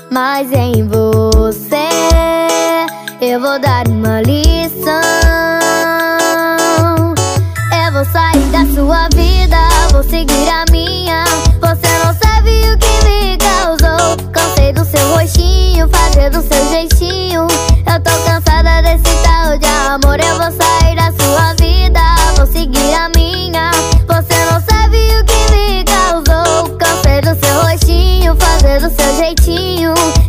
Mas em você eu vou dar uma lição. Eu vou sair da sua vida, vou seguir a minha. Você não sabe o que me causou. Cansei do seu rostinho, fazer do seu jeitinho. Eu tô cansada desse tal de amor. Eu vou sair da sua vida, vou seguir a minha. Você não sabe o que me causou. Cansei do seu rostinho, fazer do seu jeitinho.